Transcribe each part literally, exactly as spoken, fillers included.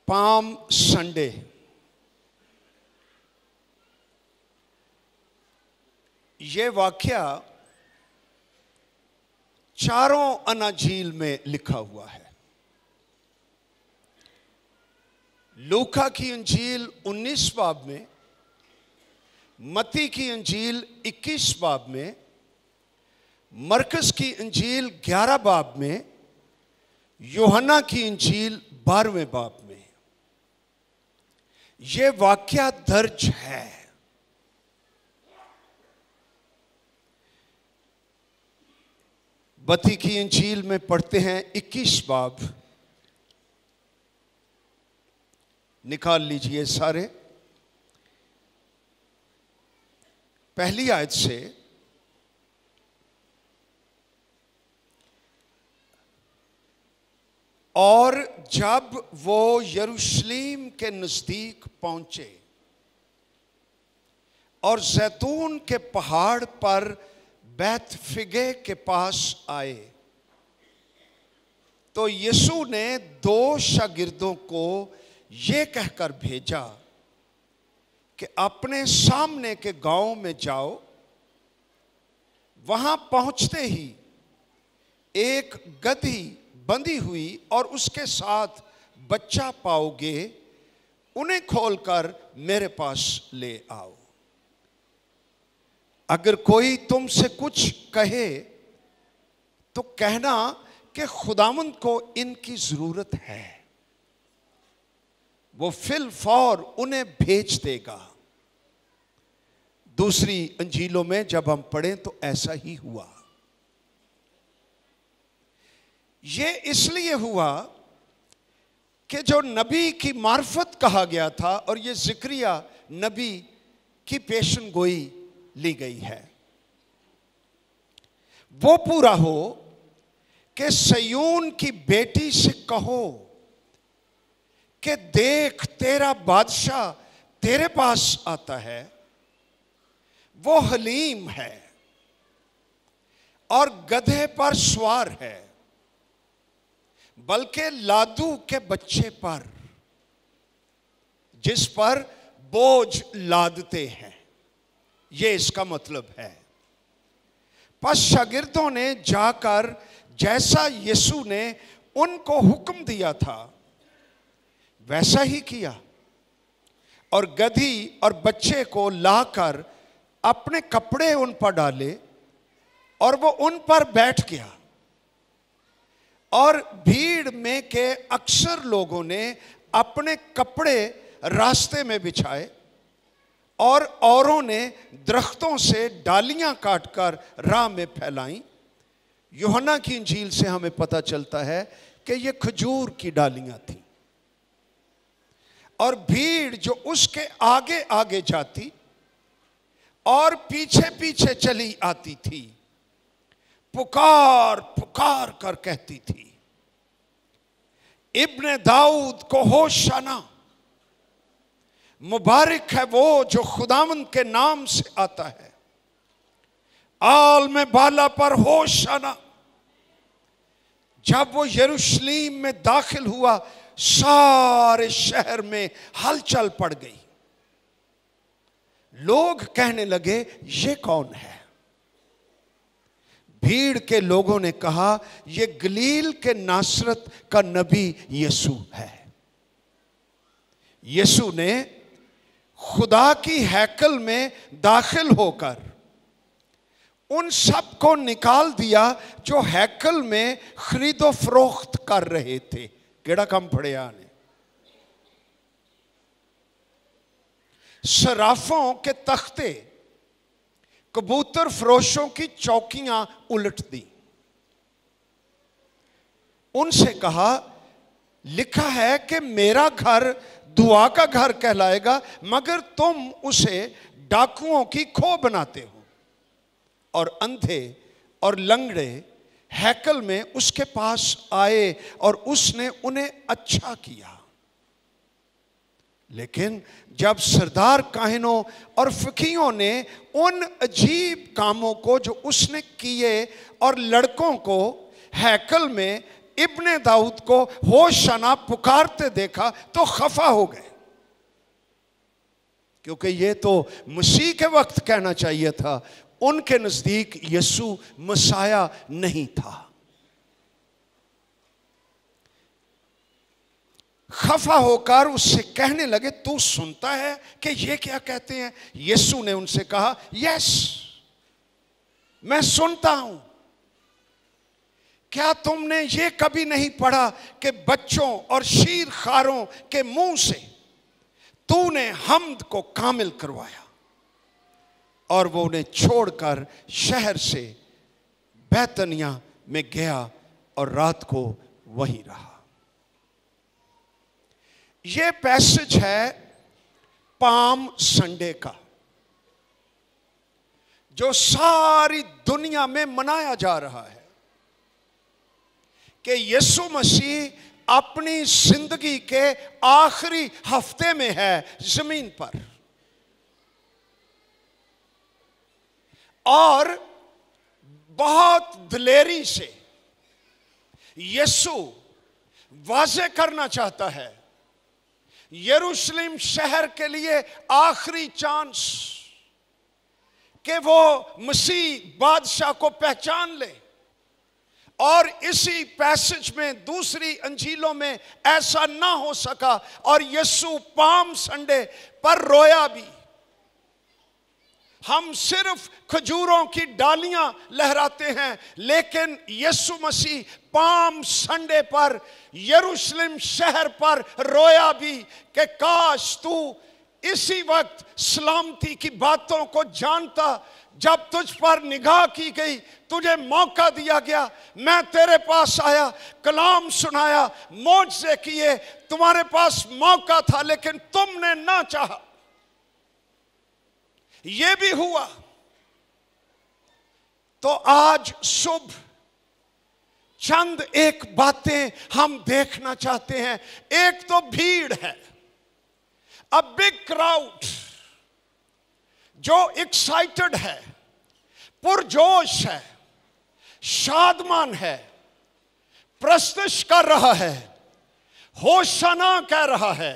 Palm Sunday. ये वाक्या चारों अनाजील में लिखा हुआ है। लूका की इंजील उन्नीस बाब में, मत्ती की इंजील इक्कीस बाब में, मरकस की इंजील ग्यारह बाब में, यूहन्ना की इंजील बारहवें बाब में यह वाक्या दर्ज है। मत्ती की इंजील में पढ़ते हैं इक्कीस बाब, निकाल लीजिए सारे, पहली आयत से और जब वो यरूशलेम के नजदीक पहुंचे और जैतून के पहाड़ पर बैतफगे के पास आए, तो यीशु ने दो शागिर्दों को ये कहकर भेजा कि अपने सामने के गांव में जाओ। वहां पहुंचते ही एक गधी बंधी हुई और उसके साथ बच्चा पाओगे, उन्हें खोलकर मेरे पास ले आओ। अगर कोई तुमसे कुछ कहे तो कहना कि खुदावंद को इनकी जरूरत है, वो फिल फौर उन्हें भेज देगा। दूसरी अंजीलों में जब हम पढ़ें तो ऐसा ही हुआ। ये इसलिए हुआ कि जो नबी की मार्फत कहा गया था और ये जिक्रिया नबी की पेशन गोई ली गई है, वो पूरा हो कि सयून की बेटी से कहो कि देख तेरा बादशाह तेरे पास आता है, वो हलीम है और गधे पर सवार है, बल्कि लादू के बच्चे पर, जिस पर बोझ लादते हैं। ये इसका मतलब है। पस शागिर्दों ने जाकर जैसा यीशु ने उनको हुक्म दिया था वैसा ही किया और गधी और बच्चे को लाकर अपने कपड़े उन पर डाले और वो उन पर बैठ गया। और भीड़ में के अक्सर लोगों ने अपने कपड़े रास्ते में बिछाए और औरों ने दरख्तों से डालियां काटकर राह में फैलाई। यूहन्ना की इंजील से हमें पता चलता है कि ये खजूर की डालियां थीं और भीड़ जो उसके आगे आगे जाती और पीछे पीछे चली आती थी, पुकार पुकार कर कहती थी, इब्ने दाऊद को होशाना, मुबारक है वो जो खुदावंद के नाम से आता है, आल में बाला पर होशाना। जब वो यरूशलेम में दाखिल हुआ, सारे शहर में हलचल पड़ गई। लोग कहने लगे ये कौन है? भीड़ के लोगों ने कहा ये गलील के नासरत का नबी यीशु है। यीशु ने खुदा की हैकल में दाखिल होकर उन सब को निकाल दिया जो हैकल में खरीदो फरोख्त कर रहे थे। केड़ा कम पड़े आने, सराफों के तख्ते, कबूतर फरोशों की चौकियां उलट दी। उनसे कहा, लिखा है कि मेरा घर दुआ का घर कहलाएगा, मगर तुम उसे डाकुओं की खो बनाते हो। और अंधे और लंगड़े हैकल में उसके पास आए और उसने उन्हें अच्छा किया। लेकिन जब सरदार काहिनों और फकीहों ने उन अजीब कामों को जो उसने किए और लड़कों को हैकल में इब्ने दाऊद को होशाना पुकारते देखा तो खफा हो गए, क्योंकि ये तो मसीह के वक्त कहना चाहिए था। उनके नजदीक यीशु मसाया नहीं था। खफा होकर उससे कहने लगे, तू सुनता है कि ये क्या कहते हैं? यीशु ने उनसे कहा, यस, मैं सुनता हूं। क्या तुमने ये कभी नहीं पढ़ा कि बच्चों और शीरखारों के मुंह से तूने हम्द को कामिल करवाया? और वो उन्हें छोड़कर शहर से बैतनिया में गया और रात को वहीं रहा। ये पैसेज है पाम संडे का, जो सारी दुनिया में मनाया जा रहा है कि यीशु मसीह अपनी जिंदगी के आखिरी हफ्ते में है जमीन पर, और बहुत दिलेरी से यीशु वाज़े करना चाहता है यरूशलेम शहर के लिए आखिरी चांस कि वो मसीह बादशाह को पहचान ले। और इसी पैसेज में दूसरी अंजीलों में ऐसा ना हो सका और यीशु पाम संडे पर रोया भी। हम सिर्फ खजूरों की डालियां लहराते हैं, लेकिन यीशु मसीह पाम संडे पर यरूशलेम शहर पर रोया भी कि काश तू इसी वक्त सलामती की बातों को जानता जब तुझ पर निगाह की गई, तुझे मौका दिया गया, मैं तेरे पास आया, कलाम सुनाया, मौजज़े किए, तुम्हारे पास मौका था लेकिन तुमने ना चाहा। ये भी हुआ। तो आज सुबह चंद एक बातें हम देखना चाहते हैं। एक तो भीड़ है, अ बिग क्राउड जो एक्साइटेड है, पुरजोश है, शादमान है, प्रस्तुत कर रहा है, होशाना कह रहा है,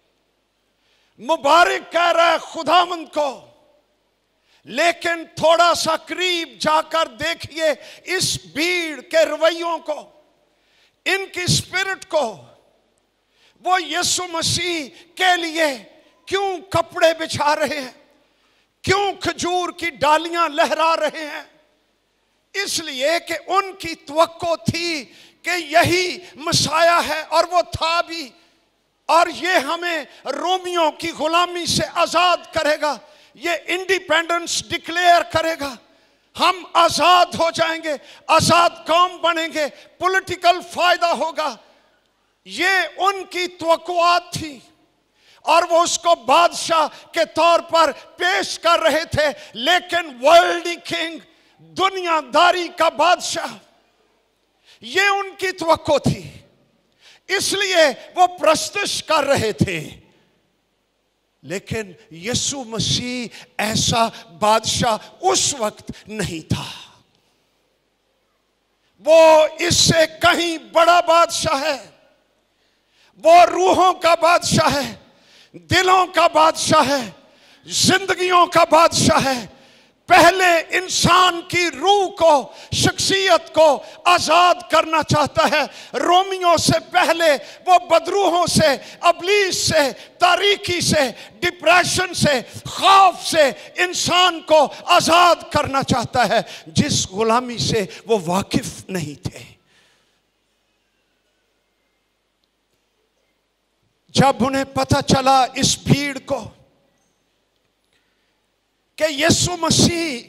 मुबारक कह रहा है खुदावंद को। लेकिन थोड़ा सा करीब जाकर देखिए इस भीड़ के रवैयों को, इनकी स्पिरिट को। वो यीशु मसीह के लिए क्यों कपड़े बिछा रहे हैं, क्यों खजूर की डालियां लहरा रहे हैं? इसलिए कि उनकी तवक्को थी कि यही मसाया है, और वो था भी, और ये हमें रोमियों की गुलामी से आजाद करेगा, ये इंडिपेंडेंस डिक्लेयर करेगा, हम आजाद हो जाएंगे, आजाद कौम बनेंगे, पॉलिटिकल फायदा होगा। ये उनकी तवक्कुआत थी और वो उसको बादशाह के तौर पर पेश कर रहे थे। लेकिन वर्ल्डी किंग, दुनियादारी का बादशाह, ये उनकी तवक्को थी, इसलिए वो प्रस्तुत कर रहे थे। लेकिन यीशु मसीह ऐसा बादशाह उस वक्त नहीं था। वो इससे कहीं बड़ा बादशाह है। वो रूहों का बादशाह है, दिलों का बादशाह है, जिंदगियों का बादशाह है। पहले इंसान की रूह को, शख्सियत को आजाद करना चाहता है। रोमियों से पहले वो बदरूहों से, अबलीस से, तारीकी से, डिप्रेशन से, खौफ से इंसान को आजाद करना चाहता है, जिस गुलामी से वो वाकिफ नहीं थे। जब उन्हें पता चला इस भीड़ को कि यीशु मसीह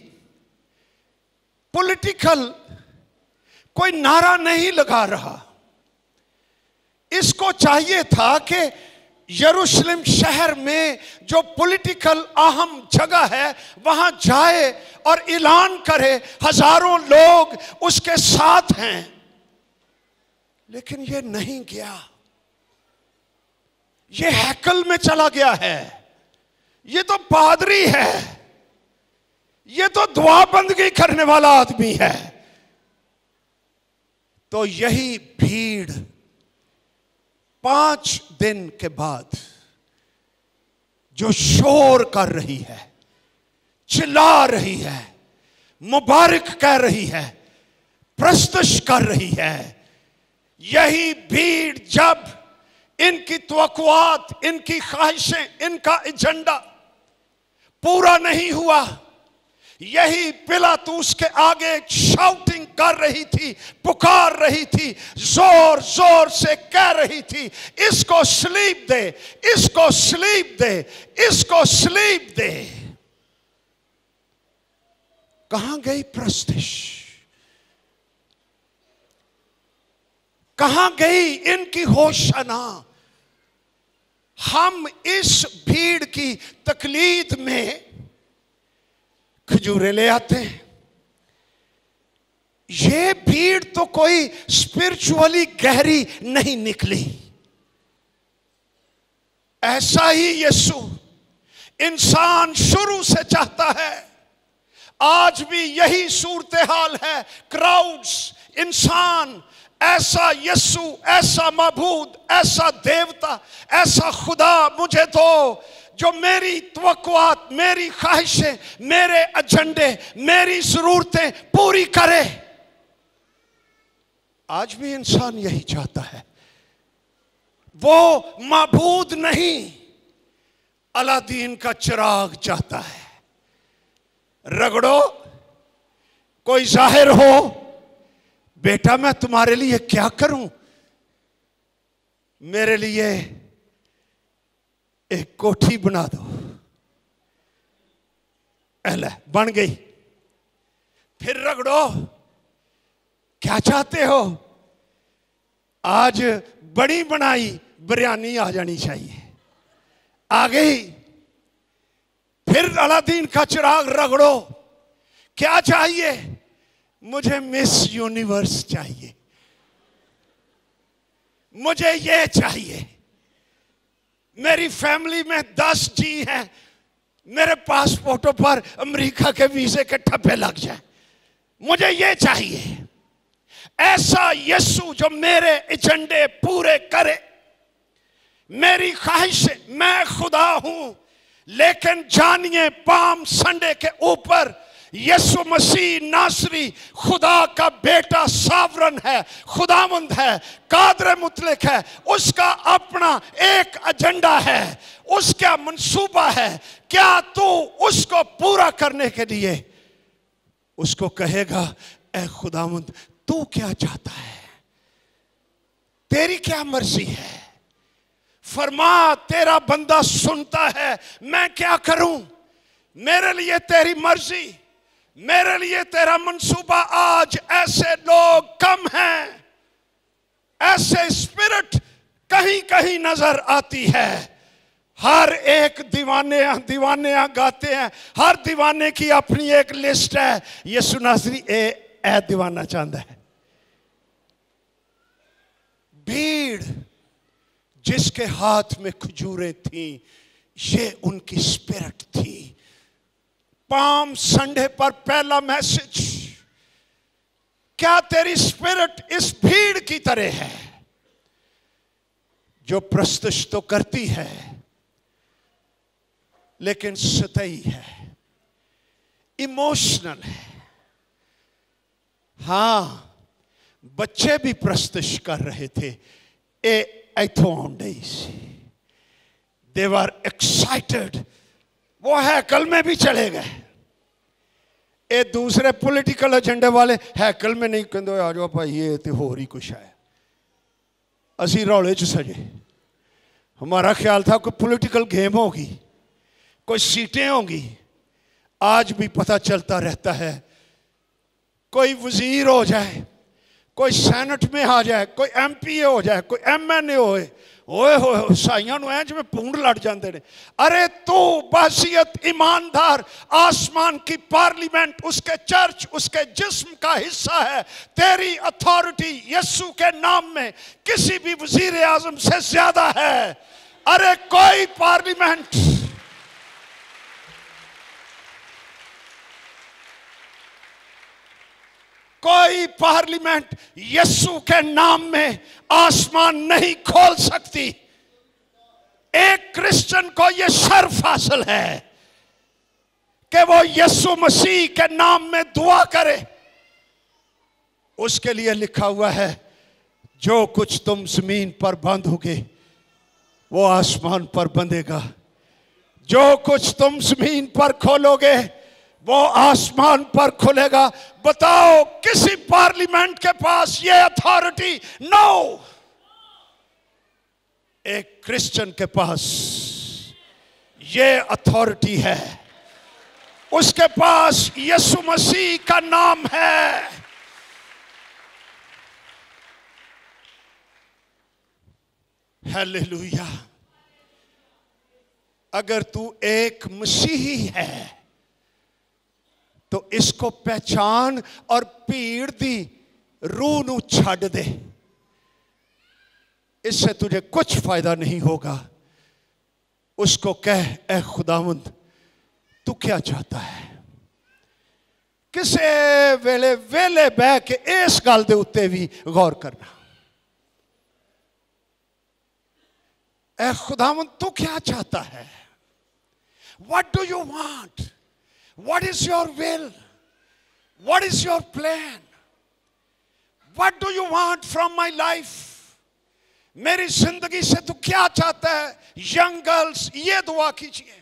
पॉलिटिकल कोई नारा नहीं लगा रहा, इसको चाहिए था कि यरूशलेम शहर में जो पॉलिटिकल अहम जगह है वहां जाए और ऐलान करे, हजारों लोग उसके साथ हैं। लेकिन ये नहीं गया, ये हैकल में चला गया है। ये तो पादरी है, ये तो दुआ बंदगी करने वाला आदमी है। तो यही भीड़ पांच दिन के बाद जो शोर कर रही है, चिल्ला रही है, मुबारक कह रही है, प्रस्तुत कर रही है, यही भीड़ जब इनकी तवक्कुआत, इनकी ख्वाहिशें, इनका एजेंडा पूरा नहीं हुआ, यही पिलातूस के आगे शाउटिंग कर रही थी, पुकार रही थी, जोर जोर से कह रही थी, इसको सलीब दे, इसको सलीब दे, इसको सलीब दे। कहां गई प्रस्तिश? कहां गई इनकी होशना? हम इस भीड़ की तकलीद में खजूरें ले आते हैं। ये भीड़ तो कोई स्पिरिचुअली गहरी नहीं निकली। ऐसा ही यीशु इंसान शुरू से चाहता है, आज भी यही सूरत हाल है। क्राउड्स, इंसान, ऐसा यीशु, ऐसा मबूद, ऐसा देवता, ऐसा खुदा मुझे दो जो मेरी तवक्कुआत, मेरी ख्वाहिशें, मेरे एजेंडे, मेरी जरूरतें पूरी करे। आज भी इंसान यही चाहता है। वो मबूद नहीं, अलादीन का चिराग चाहता है। रगड़ो, कोई जाहिर हो, बेटा मैं तुम्हारे लिए क्या करूं? मेरे लिए एक कोठी बना दो। अल्लाह बन गई। फिर रगड़ो, क्या चाहते हो? आज बड़ी बनाई बिरयानी आ जानी चाहिए, आ गई। फिर अलादीन का चिराग रगड़ो, क्या चाहिए? मुझे मिस यूनिवर्स चाहिए, मुझे ये चाहिए। मेरी फैमिली में दस जी हैं, मेरे पासपोर्टों पर अमेरिका के वीजे के ठप्पे लग जाए, मुझे ये चाहिए। ऐसा यीशु जो मेरे एजेंडे पूरे करे, मेरी ख्वाहिश, मैं खुदा हूं। लेकिन जानिए, पाम संडे के ऊपर यीशु मसीह नासरी खुदा का बेटा सावरन है, खुदावंद है, कादर मुतलक है। उसका अपना एक एजेंडा है, उसका मंसूबा है। क्या तू उसको पूरा करने के लिए उसको कहेगा, ए खुदावंद तू क्या चाहता है, तेरी क्या मर्जी है, फरमा। तेरा बंदा सुनता है, मैं क्या करूं? मेरे लिए तेरी मर्जी, मेरे लिए तेरा मंसूबा। आज ऐसे लोग कम हैं, ऐसे स्पिरिट कहीं कहीं नजर आती है। हर एक दीवाने दीवाने गाते हैं, हर दीवाने की अपनी एक लिस्ट है। यीशु नासरी ए ए दीवाना चाहता है। भीड़ जिसके हाथ में खजूरें थी, ये उनकी स्पिरिट थी। पाम संडे पर पहला मैसेज, क्या तेरी स्पिरिट इस भीड़ की तरह है जो प्रस्तुत तो करती है लेकिन सतही है, इमोशनल है? हां, बच्चे भी प्रस्तुत कर रहे थे। ए दे वर एक्साइटेड, वो हैकल में भी चले गए। ये दूसरे पॉलिटिकल एजेंडे वाले हैकल में नहीं कहते आ जाओ भाई, ये तो होर ही कुछ है, असी रौले च सजे। हमारा ख्याल था कोई पॉलिटिकल गेम होगी, कोई सीटें होंगी। आज भी पता चलता रहता है, कोई वजीर हो जाए, कोई सैनट में आ जाए, कोई एम पी ए हो जाए, कोई एम एन ए होए, ओए होए साइयां नूं ऐ जिवें पूंड लड़ जाते हैं। अरे तू बहसियत ईमानदार आसमान की पार्लियामेंट, उसके चर्च, उसके जिस्म का हिस्सा है। तेरी अथॉरिटी यीशु के नाम में किसी भी वजीर आजम से ज्यादा है। अरे कोई पार्लियामेंट, कोई पार्लियामेंट यीशु के नाम में आसमान नहीं खोल सकती। एक क्रिश्चियन को यह शर्फ हासिल है कि वो यीशु मसीह के नाम में दुआ करे। उसके लिए लिखा हुआ है, जो कुछ तुम जमीन पर बांधोगे वो आसमान पर बंधेगा, जो कुछ तुम जमीन पर खोलोगे वो आसमान पर खुलेगा। बताओ किसी पार्लियामेंट के पास ये अथॉरिटी? नो। एक क्रिश्चियन के पास ये अथॉरिटी है। उसके पास यीशु मसीह का नाम है। हालेलुया। अगर तू एक मसीही है तो इसको पहचान और भीड़ दी रूह नू छड़ दे। इससे तुझे कुछ फायदा नहीं होगा। उसको कह, ए खुदावंद तू क्या चाहता है? किसे वेले वेले बह के इस गल दे उत्ते भी गौर करना। ए खुदावंद तू क्या चाहता है? What do you want? What is your will? What is your plan? What do you want from my life? मेरी जिंदगी से तू क्या चाहता है? यंग गर्ल्स ये दुआ कीजिए,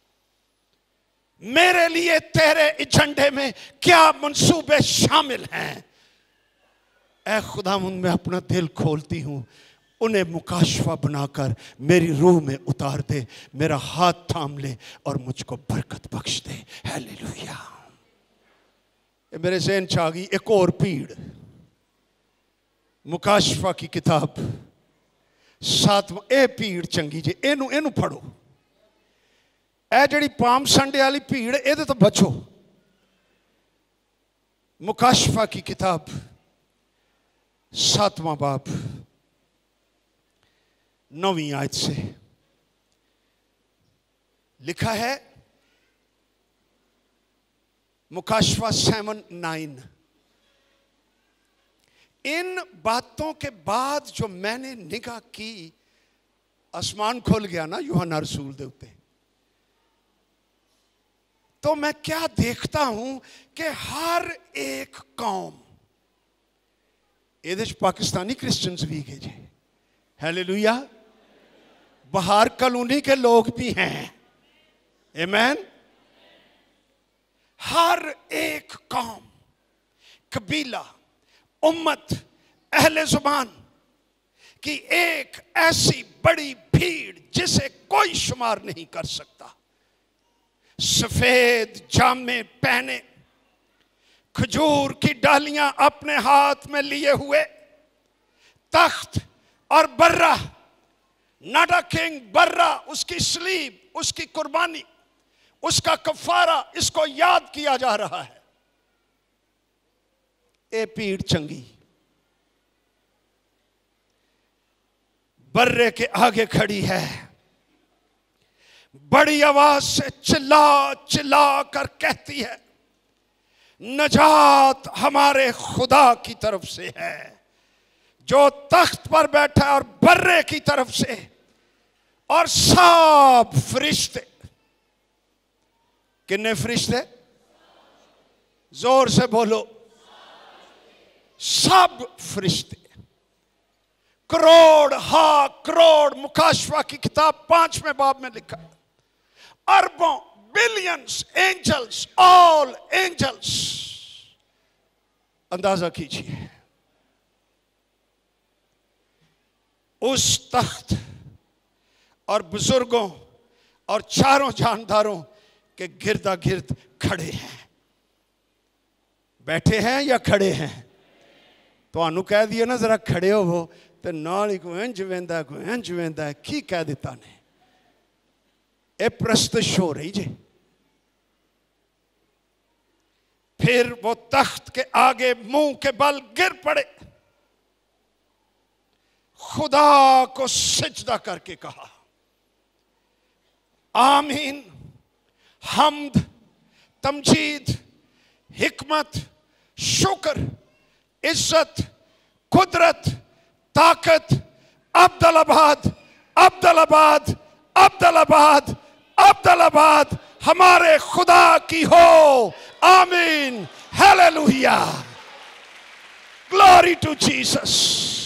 मेरे लिए तेरे एजेंडे में क्या मंसूबे शामिल हैं? ऐ खुदावंद मैं अपना दिल खोलती हूं, उन्हें मुकाशफा बनाकर मेरी रूह में उतार दे, मेरा हाथ थाम ले और मुझको बरकत बख्श दे। हालेलुया। मेरे ज़हन च आ गई एक और भीड़। मुकाशफा की किताब सातवां, ए भीड़ चंगी जे, एनू एनू पढ़ो। ए जड़ी पाम संडे वाली भीड़, एदे तो बचो। मुकाशफा की किताब सातवां बाब नौवीं आयत से लिखा है। मुकाशफा सेवन नाइन। इन बातों के बाद जो मैंने निगाह की, आसमान खुल गया ना यूहन्ना रसूल दे उत्ते, तो मैं क्या देखता हूं कि हर एक कौम, ये पाकिस्तानी क्रिश्चियंस भी गए जी, हालेलुया, बाहर कॉलोनी के लोग भी हैं, आमीन। हर एक कौम, कबीला, उम्मत, अहले जुबान की एक ऐसी बड़ी भीड़ जिसे कोई शुमार नहीं कर सकता, सफेद जामे पहने, खजूर की डालियां अपने हाथ में लिए हुए, तख्त और बर्रा, नाटा किंग बर्रा, उसकी स्लीब, उसकी कुर्बानी, उसका कफारा, इसको याद किया जा रहा है। ए भीड़ चंगी बर्रे के आगे खड़ी है, बड़ी आवाज से चिल्ला चिल्ला कर कहती है, नजात हमारे खुदा की तरफ से है जो तख्त पर बैठा है और बर्रे की तरफ से, और सब फरिश्ते। कितने फरिश्ते? जोर से बोलो, सब फरिश्ते। करोड़, हा करोड़, मुकाशफा की किताब पांचवें बाब में लिखा है, अरबों, बिलियंस एंजल्स, ऑल एंजल्स। अंदाजा कीजिए उस तख्त और बुजुर्गों और चारों जानदारों के गिरदा गिर्द खड़े हैं। बैठे हैं या खड़े हैं? तो कह दिए ना जरा खड़े हो वो, तो नाल ही कोई इंज वेंदा कोई इंज वेंदा, की कह दिता ने। ए प्रस्तश हो रही जी। फिर वो तख्त के आगे मुंह के बल गिर पड़े, खुदा को सिजदा करके कहा, आमीन, हम्द, तमजीद, हिकमत, शुक्र इज्जत, कुदरत, ताकत अब्दुलाबाद, अब्दुलाबाद, अब्दुलाबाद, अब्दुलाबाद हमारे खुदा की हो। आमीन, हालेलुया, ग्लोरी टू जीसस।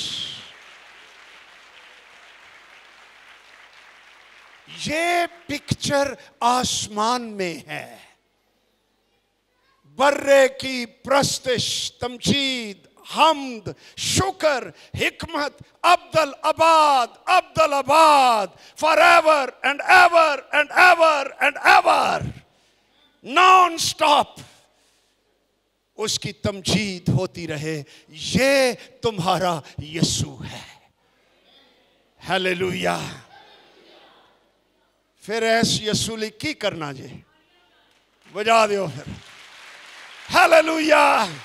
ये पिक्चर आसमान में है। बर्रे की प्रस्तिश, तमजीद, हमद, शुक्र, हिकमत, अब्दुल आबाद, अब्दुल आबाद, for ever and ever and ever and ever, non stop उसकी तमजीद होती रहे। ये तुम्हारा यीशु है। हालेलुया। फिर ऐस यसूली की करना जी, बजा दो फिर। हालेलुया।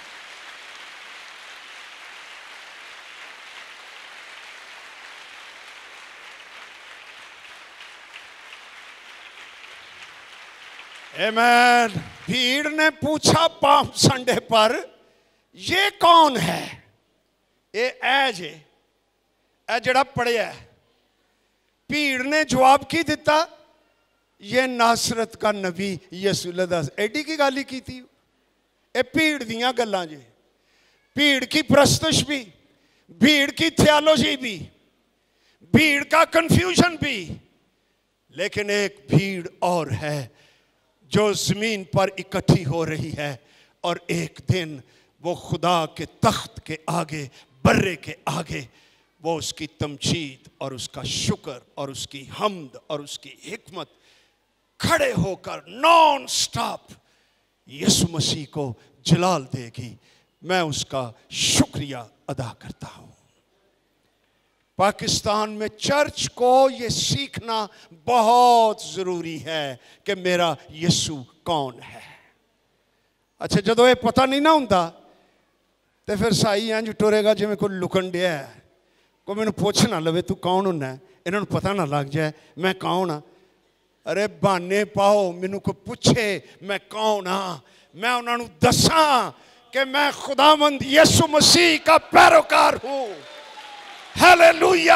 आमीन। भीड़ ने पूछा पाम संडे पर, ये कौन है? ये ऐ जे ऐ जड़ा पढ़िया। भीड़ ने जवाब की दिता, ये नासरत का नबी यसू। दस एडी की गाली की थी। ये भीड़ दियां गल्लां जे, भीड़ की प्रस्तुश भी, भीड़ की थियोलॉजी भी, भीड़ का कंफ्यूजन भी। लेकिन एक भीड़ और है जो जमीन पर इकट्ठी हो रही है, और एक दिन वो खुदा के तख्त के आगे, बर्रे के आगे, वो उसकी तमजीद और उसका शुक्र और उसकी हमद और उसकी हिकमत खड़े होकर नॉन स्टॉप यीशु मसीह को जलाल देगी। मैं उसका शुक्रिया अदा करता हूं। पाकिस्तान में चर्च को ये सीखना बहुत जरूरी है कि मेरा यीशु कौन है। अच्छा, जदों ये पता नहीं ना हुंदा तो फिर साई इंज टुरेगा जिवें कोई लुकन दिया है। कोई मैनू पुछ ना लवे तू कौन हुंदा है, इन्होंने पता ना लग जाए मैं कौन हाँ। अरे बहाने पाओ, मैनू कोई पूछे मैं कौन हाँ, मैं उन्होंने दसा कि मैं खुदावंद यीशु मसीह का पैरोकार हूं। हालेलुया।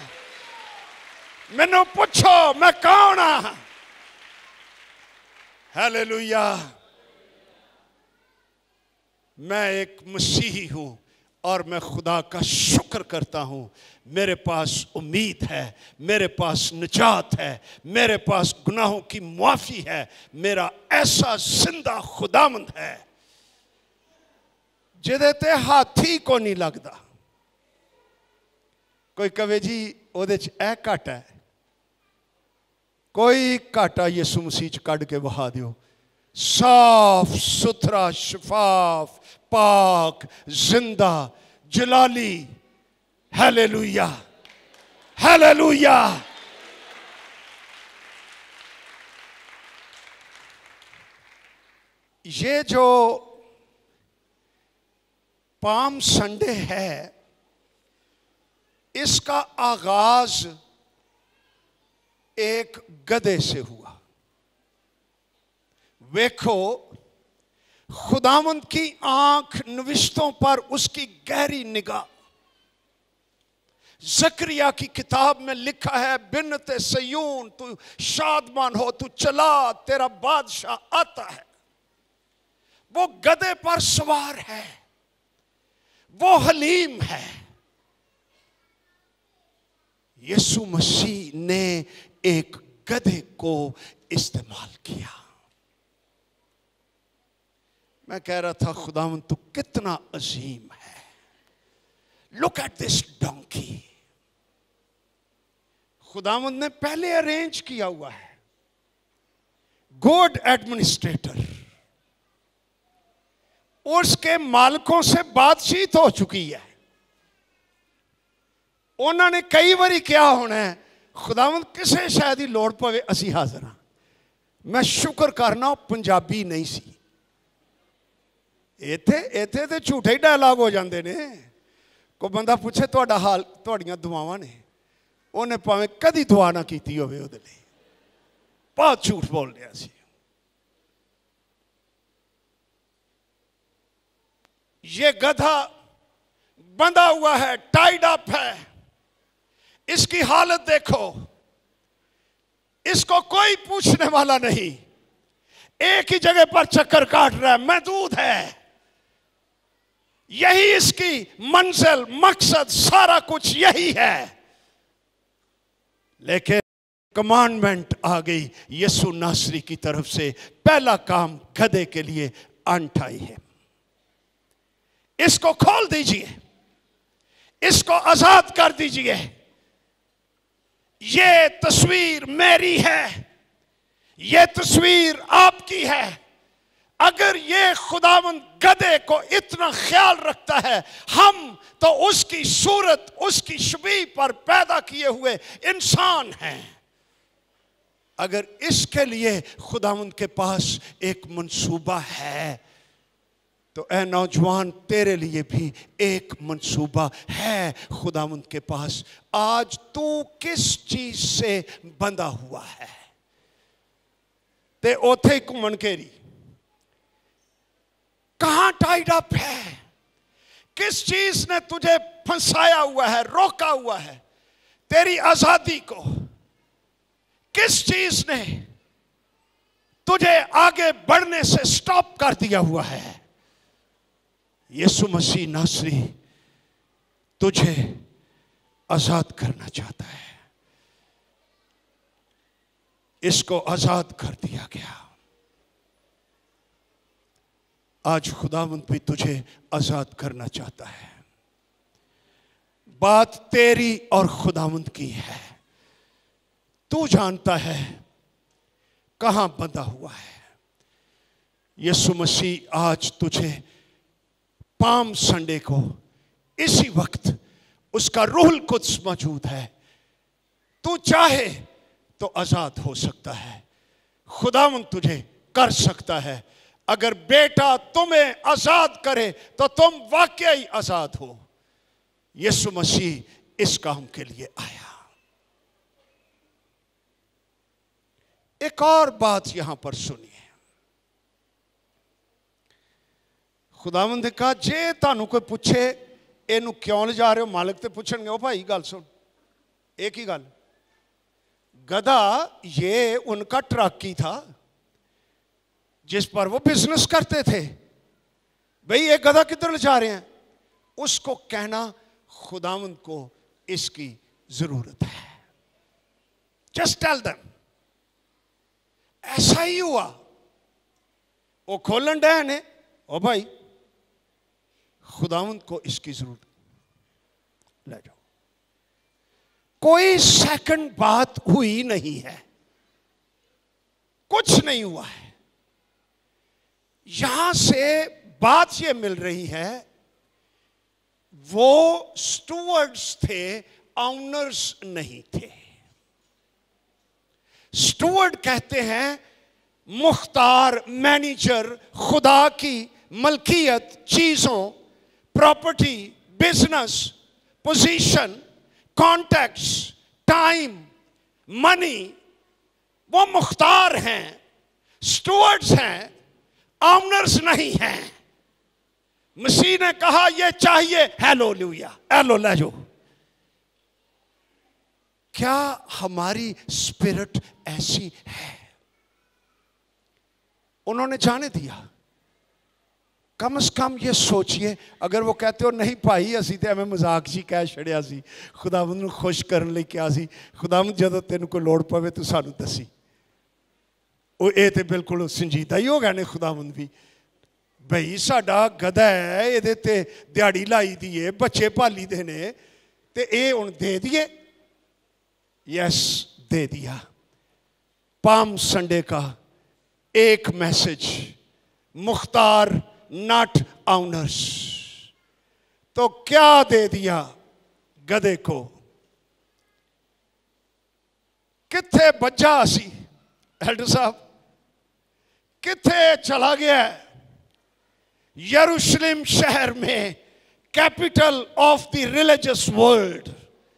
मैनू पूछो मैं कौन हाँ। हालेलुया। मैं एक मसीही हूं और मैं खुदा का शुक्र करता हूं। मेरे पास उम्मीद है, मेरे पास निजात है, मेरे पास गुनाहों की माफी है। मेरा ऐसा जिंदा खुदावंद है जिहदे ते हाथी को नहीं लगता। कोई कहे जी ओहदे च ऐ घट है, कोई घाटा यीशु मसीह च कढ़ के वहा दियो। साफ सुथरा, शफाफ, पाक, जिंदा, जलाली। Hallelujah, hallelujah. ये जो पाम संडे है, इसका आगाज एक गधे से हुआ। देखो, खुदावंद की आंख नविश्तों पर उसकी गहरी निगाह। ज़करिया की किताब में लिखा है, बिन्नते सयून तू शादमान हो, तू चला, तेरा बादशाह आता है। वो गधे पर सवार है, वो हलीम है। यीशु मसीह ने एक गधे को इस्तेमाल किया। मैं कह रहा था, खुदावंद तू कितना अजीम है। Look at this donkey. खुदावंद ने पहले अरेंज किया हुआ है। गुड एडमिनिस्ट्रेटर, उसके मालिकों से बातचीत हो चुकी है। उन्होंने कई बारी क्या होना है, खुदावंद किसे शायद ही लोड़ पवे असी हाजिर हाँ। मैं शुक्र करना पंजाबी नहीं सी। इत्थे इत्थे ते झूठे ही डायलॉग हो जाते ने। कोई बंदा पूछे तुहाडा हाल, तुहाड़ियां दुआवां ने, उन्हें भावें कदी दुआ ना कीती होवे उहदे लई, बहुत झूठ बोल रहा सी। ये गधा बंधा हुआ है, टाइड अप है। इसकी हालत देखो, इसको कोई पूछने वाला नहीं, एक ही जगह पर चक्कर काट रहा है, महदूद है। यही इसकी मंजिल, मकसद, सारा कुछ यही है। लेकिन कमांडमेंट आ गई यीशु नासरी की तरफ से। पहला काम गधे के लिए अनटाई है। इसको खोल दीजिए, इसको आजाद कर दीजिए। ये तस्वीर मेरी है, ये तस्वीर आपकी है। अगर ये खुदावंद गधे को इतना ख्याल रखता है, हम तो उसकी सूरत, उसकी शबीह पर पैदा किए हुए इंसान हैं। अगर इसके लिए खुदावंद के पास एक मंसूबा है, तो ए नौजवान, तेरे लिए भी एक मंसूबा है खुदावंद के पास। आज तू किस चीज से बंधा हुआ है? ते ओथे घूमन घेरी, कहां टाइड अप है? किस चीज ने तुझे फंसाया हुआ है, रोका हुआ है तेरी आजादी को? किस चीज ने तुझे आगे बढ़ने से स्टॉप कर दिया हुआ है? यीशु मसीह नासरी तुझे आजाद करना चाहता है। इसको आजाद कर दिया गया। आज खुदावंद भी तुझे आजाद करना चाहता है। बात तेरी और खुदावंद की है। तू जानता है कहां बंधा हुआ है। यीशु मसीह आज तुझे पाम संडे को इसी वक्त उसका रूहुल कुद्स मौजूद है। तू चाहे तो आजाद हो सकता है। खुदावंद तुझे कर सकता है। अगर बेटा तुम्हें आजाद करे तो तुम वाकई आजाद हो। यीशु मसीह इस काम के लिए आया। एक और बात यहां पर सुनिए। खुदावंद ने कहा, जे तानू कोई पूछे इनू क्यों ले जा रहे हो, मालिक तो पूछणगे, ओ भाई गल सुन, एक ही गल, गधा ये उनका ट्रक ही था जिस पर वो बिजनेस करते थे। भाई ये गधा किधर ले जा रहे हैं? उसको कहना खुदावंद को इसकी जरूरत है। Just tell them. ऐसा ही हुआ। वो खोलन डे ने, ओ भाई खुदावंद को इसकी जरूरत, ले जाओ। कोई सेकंड बात हुई नहीं है, कुछ नहीं हुआ है। यहां से बात यह मिल रही है, वो स्टूवर्ड्स थे, ऑनर्स नहीं थे। स्टूवर्ड कहते हैं मुख्तार, मैनेजर, खुदा की मलकियत, चीजों, property, business, position, contacts, time, money, वो मुख्तार हैं, स्टूवर्ड्स हैं, ऑनर्स नहीं हैं। मसीह ने कहा ये चाहिए, हालेलुया, हेलो ले जाओ। क्या हमारी स्पिरिट ऐसी है? उन्होंने जाने दिया। कम से कम ये सोचिए, अगर वो कहते हो नहीं भाई असी तो एवं मजाक जी कह छड़िया सी, खुदावंद नूं खुश करने लई क्या सी, खुदावंद जदों तैनूं कोई लोड़ पवे तूं सानूं दसी। वो ये तो बिल्कुल संजीदा ही हो गए ने खुदावंद भी। भाई साडा गधा है, ये ते दिहाड़ी लाई दी है, बच्चे पाली दे ने, ते ये हुण दे दिए। यस, दे दिया। पाम संडे का एक मैसेज, मुख्तार नॉट ऑनर्स। तो क्या दे दिया गधे को? किथे बज्जा सी एल्डर साहब, किथे चला गया? यरूशलेम शहर में, capital of the religious world,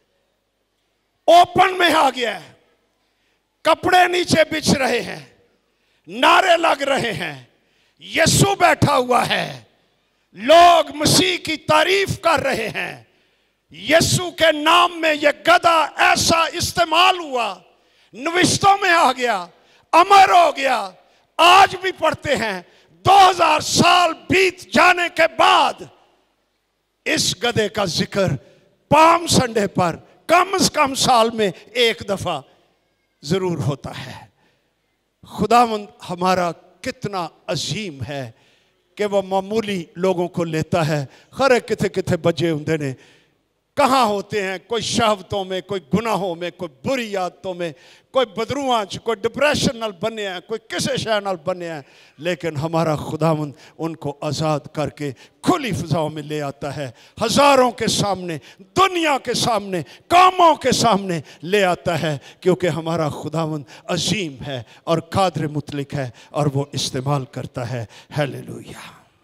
open में आ गया है। कपड़े नीचे बिछ रहे हैं, नारे लग रहे हैं, यीशु बैठा हुआ है, लोग मसीह की तारीफ कर रहे हैं। यीशु के नाम में यह गधा ऐसा इस्तेमाल हुआ, नविश्तों में आ गया, अमर हो गया। आज भी पढ़ते हैं, दो हजार साल बीत जाने के बाद इस गधे का जिक्र पाम संडे पर कम से कम साल में एक दफा जरूर होता है। खुदावंद हमारा कितना अजीम है कि वह मामूली लोगों को लेता है। खरे किथे किथे बजे होंदे ने, कहाँ होते हैं, कोई शहावतों में, कोई गुनाहों में, कोई बुरी आदतों में, कोई बदरुआं च, कोई डिप्रेशन नाल बने हैं, कोई किसी शय नाल बने हैं। लेकिन हमारा खुदावंद उनको आज़ाद करके खुली फिजाओं में ले आता है, हज़ारों के सामने, दुनिया के सामने, कामों के सामने ले आता है, क्योंकि हमारा खुदावंद अजीम है और कादिर मुतलक है और वो इस्तेमाल करता है। हालेलुया।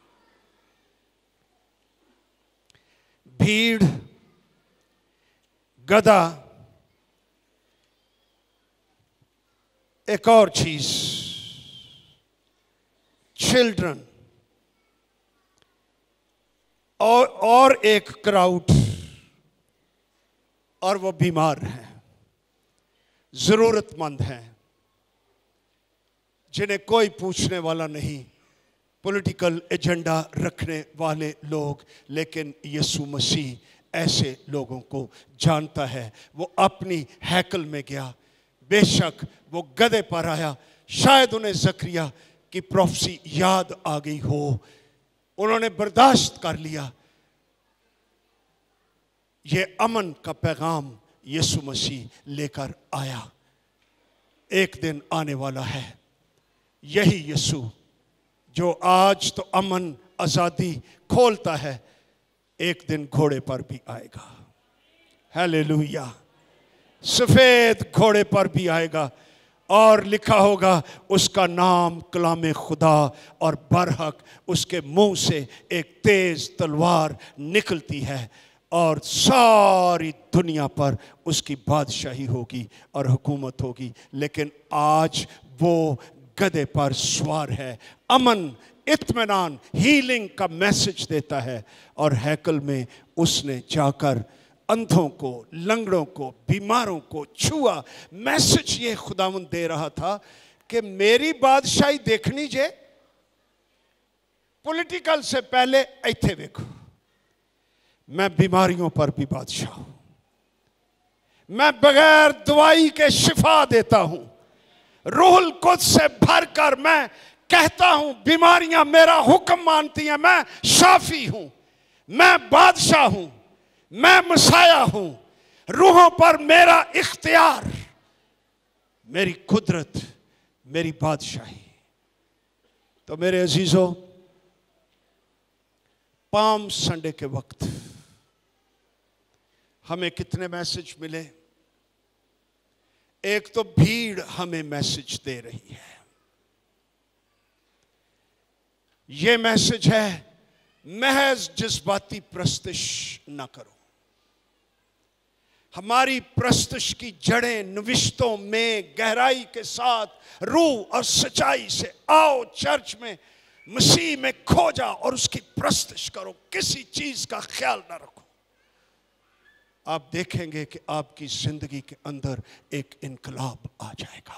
भीड़, गधा, एक और चीज, चिल्ड्रन, और और एक क्राउड, और वो बीमार हैं, जरूरतमंद हैं, जिन्हें कोई पूछने वाला नहीं, पॉलिटिकल एजेंडा रखने वाले लोग। लेकिन यीशु मसीह ऐसे लोगों को जानता है। वो अपनी हैकल में गया, बेशक वो गधे पर आया, शायद उन्हें जकरिया की प्रोफेसी याद आ गई हो, उन्होंने बर्दाश्त कर लिया। ये अमन का पैगाम यीशु मसीह लेकर आया। एक दिन आने वाला है, यही यीशु जो आज तो अमन आजादी खोलता है, एक दिन घोड़े पर भी आएगा। हालेलुया। सफेद घोड़े पर भी आएगा और लिखा होगा उसका नाम कलामे खुदा, और बरहक उसके मुंह से एक तेज तलवार निकलती है और सारी दुनिया पर उसकी बादशाही होगी और हुकूमत होगी। लेकिन आज वो गधे पर सवार है, अमन, इत्मीनान, हीलिंग का मैसेज देता है। और हैकल में उसने जाकर अंधों को, लंगड़ों को, बीमारों को छुआ। मैसेज ये खुदावंद दे रहा था कि मेरी बादशाही देखनी जे, पॉलिटिकल से पहले इत्थे देखो, मैं बीमारियों पर भी बादशाह हूं, मैं बगैर दवाई के शिफा देता हूं, रूहुल कुद्स से भरकर मैं कहता हूं बीमारियां मेरा हुक्म मानती हैं, मैं शाफी हूं, मैं बादशाह हूं, मैं मसाया हूं, रूहों पर मेरा इख्तियार, मेरी कुदरत, मेरी बादशाही। तो मेरे अजीजों, पाम संडे के वक्त हमें कितने मैसेज मिले। एक तो भीड़ हमें मैसेज दे रही है। यह मैसेज है, महज जज्बाती प्रस्तुश न करो। हमारी प्रस्तुश की जड़ें नविश्तों में गहराई के साथ, रूह और सच्चाई से आओ चर्च में, मसीह में खो जाओ और उसकी प्रस्तुश करो, किसी चीज का ख्याल ना रखो। आप देखेंगे कि आपकी जिंदगी के अंदर एक इनकलाब आ जाएगा।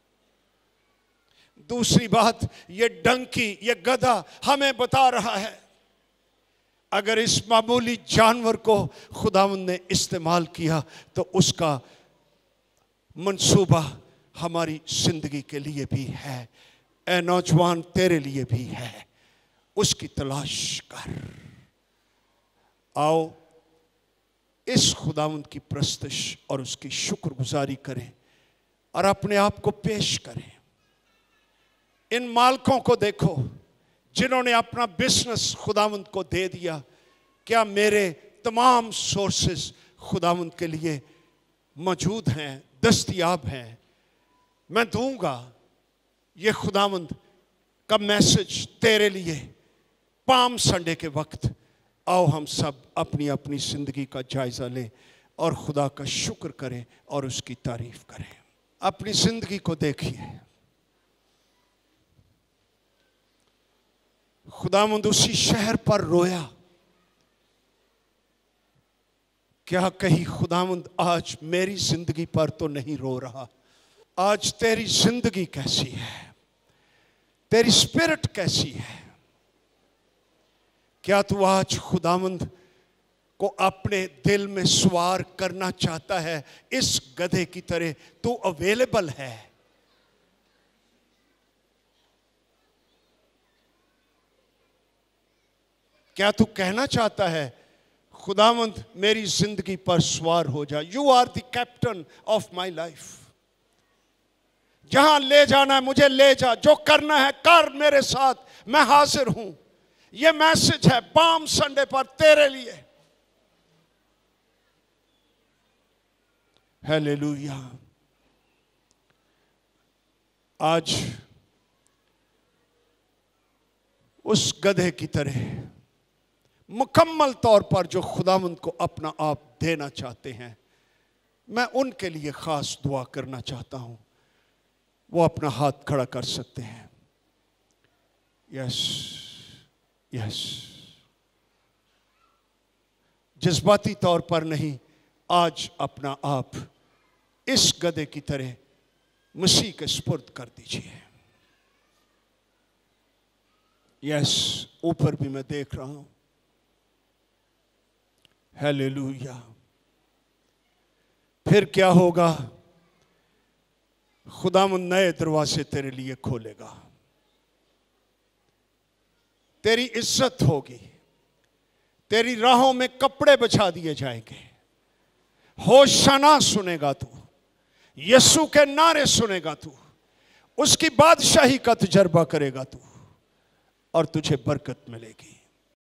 दूसरी बात, ये डंकी, ये गधा हमें बता रहा है, अगर इस मामूली जानवर को खुदावंद ने इस्तेमाल किया तो उसका मंसूबा हमारी जिंदगी के लिए भी है। ए नौजवान, तेरे लिए भी है, उसकी तलाश कर। आओ इस खुदावंद की प्रस्तुश और उसकी शुक्रगुजारी करें और अपने आप को पेश करें। इन मालकों को देखो जिन्होंने अपना बिजनेस खुदावंद को दे दिया। क्या मेरे तमाम सोर्सेस खुदावंद के लिए मौजूद हैं, दस्तयाब हैं, मैं दूंगा। ये खुदावंद का मैसेज तेरे लिए पाम संडे के वक्त। आओ हम सब अपनी अपनी जिंदगी का जायजा लें और खुदा का शुक्र करें और उसकी तारीफ करें। अपनी जिंदगी को देखिए, खुदावंद उसी शहर पर रोया। क्या कहीं खुदावंद आज मेरी जिंदगी पर तो नहीं रो रहा? आज तेरी जिंदगी कैसी है? तेरी स्पिरिट कैसी है? क्या तू आज खुदावंद को अपने दिल में सवार करना चाहता है? इस गधे की तरह तू अवेलेबल है। क्या तू कहना चाहता है खुदावंद मेरी जिंदगी पर सवार हो जा? You are the captain of my life. जहां ले जाना है मुझे ले जा, जो करना है कर मेरे साथ, मैं हाजिर हूं। यह मैसेज है पाम संडे पर तेरे लिए। हालेलुया। आज उस गधे की तरह मुकम्मल तौर पर जो खुदावंद को अपना आप देना चाहते हैं, मैं उनके लिए खास दुआ करना चाहता हूं। वो अपना हाथ खड़ा कर सकते हैं। यस यस, जज्बाती तौर पर नहीं, आज अपना आप इस गधे की तरह मसीह के सुपुर्द कर दीजिए। यस, ऊपर भी मैं देख रहा हूं। हालेलुया। फिर क्या होगा? खुदावंद नए दरवाजे तेरे लिए खोलेगा। तेरी इज्जत होगी। तेरी राहों में कपड़े बिछा दिए जाएंगे। होशाना सुनेगा तू, यीशु के नारे सुनेगा तू, उसकी बादशाही का तजर्बा करेगा तू, और तुझे बरकत मिलेगी।